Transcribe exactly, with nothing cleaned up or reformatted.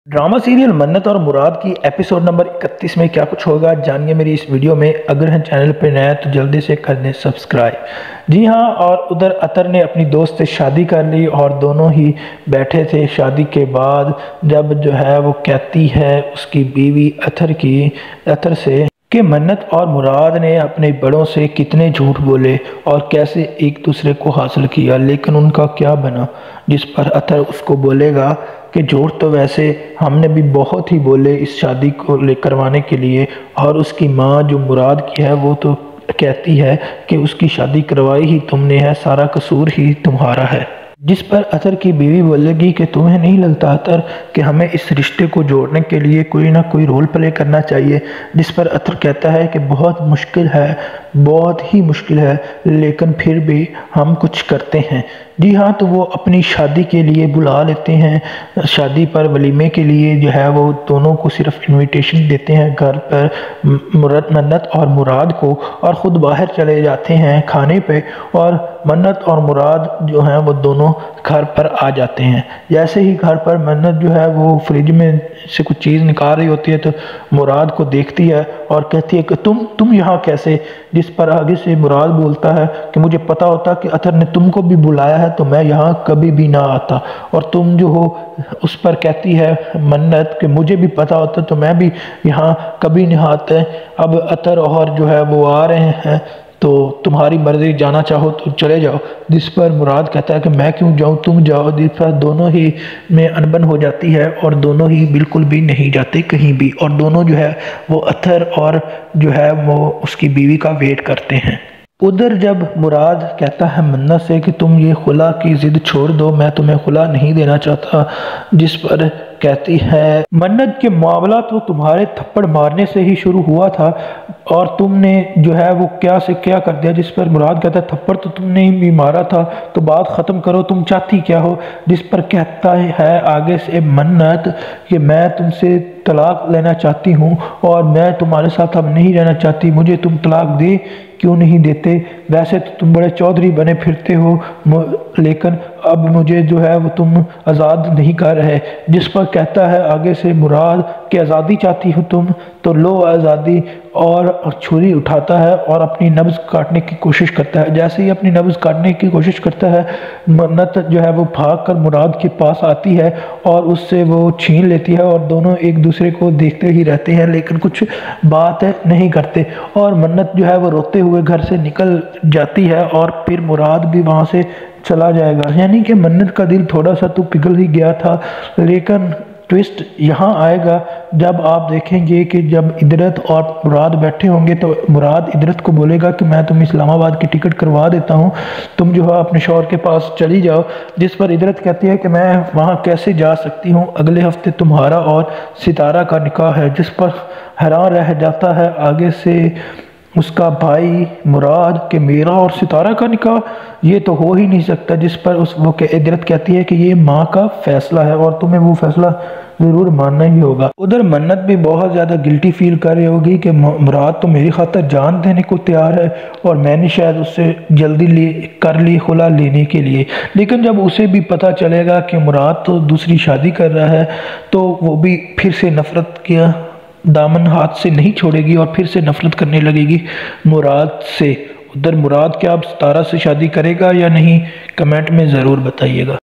Drama serial منت اور مراد کی ایپیسوڈ نمبر اکتیس میں کیا کچھ ہوگا جانیے میری اس ویڈیو میں۔ اگر ہیں چینل پہ نیا تو جلدی سے کر دیں سبسکرائب۔ جی ہاں، اور ادھر عطر نے اپنی دوست سے شادی کر لی اور دونوں ہی بیٹھے تھے۔ شادی کے بعد جب جو ہے وہ کہتی ہے اس کی بیوی عطر کی عطر سے کہ منت اور مراد نے اپنے بڑوں سے کتنے جھوٹ بولے اور کیسے ایک دوسرے کو حاصل کیا، لیکن ان کا کیا بنا، جس پر عطر اس کو بولے گا کہ جھوٹ تو ویسے ہم نے بھی بہت ہی بولے اس شادی کو لے کروانے کے لیے، اور اس کی ماں جو مراد کی ہے وہ تو کہتی ہے کہ اس کی شادی کروائی ہی تم نے ہے، سارا قصور ہی تمہارا ہے۔ جس پر عطر کی بیوی بولے گی کہ تمہیں نہیں لگتا عطر کہ ہمیں اس رشتے کو جوڑنے کے لیے کوئی نہ کوئی رول پلے کرنا چاہیے، جس پر عطر کہتا ہے کہ بہت مشکل ہے، بہت ہی مشکل ہے، لیکن پھر بھی ہم کچھ کرتے ہیں۔ جی ہاں، تو وہ اپنی شادی کے لیے بلا لیتے ہیں، شادی پر ولیمے کے لیے جو ہے وہ دونوں کو صرف انویٹیشن دیتے ہیں گھر پر، منت اور مراد کو، اور خود باہر چلے جاتے ہیں کھانے پہ، اور منت اور مراد جو ہیں وہ دونوں گھر پر آ جاتے ہیں۔ جیسے ہی گھر پر منت جو ہے وہ فریج میں سے کچھ چیز نکال رہی ہوتی ہے تو مراد کو دیکھتی ہے اور کہتی ہے کہ تم تم یہاں کیسے، جس پر آگے سے مراد بولتا ہے کہ مجھے پتا ہوتا کہ عطر نے تم کو بھی بلایا ہے تو میں یہاں کبھی بھی نہ آتا، اور تم جو ہو، اس پر کہتی ہے منت کہ مجھے بھی پتا ہوتا تو میں بھی یہاں کبھی نہیں آتا۔ اب عطر اور جو ہے وہ آ رہے ہیں تو تمہاری مرضی، جانا چاہو تو چلے جاؤ، جس پر مراد کہتا ہے کہ میں کیوں جاؤں، تم جاؤ، جس پر دونوں ہی میں انبن ہو جاتی ہے اور دونوں ہی بالکل بھی نہیں جاتے کہیں بھی، اور دونوں جو ہے وہ عطر اور جو ہے وہ اس کی بیوی کا ویٹ کرتے ہیں۔ ادھر جب مراد کہتا ہے منت سے کہ تم یہ خلا کی ضد چھوڑ دو، میں تمہیں خلا نہیں دینا چاہتا، جس پر کہتی ہے منت کے معاملہ تو تمہارے تھپڑ مارنے سے ہی شروع ہوا تھا اور تم نے جو ہے وہ کیا سے کیا کر دیا، جس پر مراد کہتا ہے تھپڑ تو تم نے بھی مارا تھا تو بات ختم کرو، تم چاہتی کیا ہو، جس پر کہتا ہے آگے سے منت کہ میں تم سے طلاق لینا چاہتی ہوں اور میں تمہارے ساتھ اب نہیں رہنا چاہتی، مجھے تم طلاق دے کیوں نہیں دیتے، ویسے تو تم بڑے چودھری بنے پھرتے ہو، لیکن اب مجھے جو ہے وہ تم آزاد نہیں کر رہے، جس پر کہتا ہے آگے سے مراد کہ آزادی چاہتی ہو تم تو لو آزادی، اور چھری اٹھاتا ہے اور اپنی نبض کاٹنے کی کوشش کرتا ہے۔ جیسے ہی اپنی نبض کاٹنے کی کوشش کرتا ہے، منت جو ہے وہ بھاگ کر مراد کے پاس آتی ہے اور اس سے وہ چھین لیتی ہے، اور دونوں ایک دوسرے کو دیکھتے ہی رہتے ہیں لیکن کچھ بات نہیں کرتے، اور منت جو ہے وہ روتے ہوئے گھر سے نکل جاتی ہے اور پھر مراد بھی وہاں سے چلا جائے گا۔ یعنی کہ منت کا دل تھوڑا سا تو پگھل ہی گیا تھا، لیکن ٹویسٹ یہاں آئے گا جب آپ دیکھیں گے کہ جب ادرت اور مراد بیٹھے ہوں گے تو مراد ادرت کو بولے گا کہ میں تم اسلام آباد کی ٹکٹ کروا دیتا ہوں، تم جو ہے اپنے شوہر کے پاس چلی جاؤ، جس پر ادرت کہتی ہے کہ میں وہاں کیسے جا سکتی ہوں، اگلے ہفتے تمہارا اور ستارہ کا نکاح ہے، جس پر حیران رہ جاتا ہے آگے سے اس کا بھائی مراد کہ میرا اور ستارہ کا نکاح یہ تو ہو ہی نہیں سکتا، جس پر اس وہ ادرت کہتی ہے کہ یہ ماں کا فیصلہ ہے اور تمہیں وہ فیصلہ ضرور ماننا ہی ہوگا۔ ادھر منت بھی بہت زیادہ گلٹی فیل کر رہی ہوگی کہ مراد تو میری خاطر جان دینے کو تیار ہے اور میں نے شاید اس سے جلدی لی کر لی خلا لینے کے لیے، لیکن جب اسے بھی پتہ چلے گا کہ مراد تو دوسری شادی کر رہا ہے تو وہ بھی پھر سے نفرت کیا دامن ہاتھ سے نہیں چھوڑے گی اور پھر سے نفرت کرنے لگے گی مراد سے۔ ادھر مراد کیا اب ستارہ سے شادی کرے گا یا نہیں، کمنٹ میں ضرور بتائیے گا۔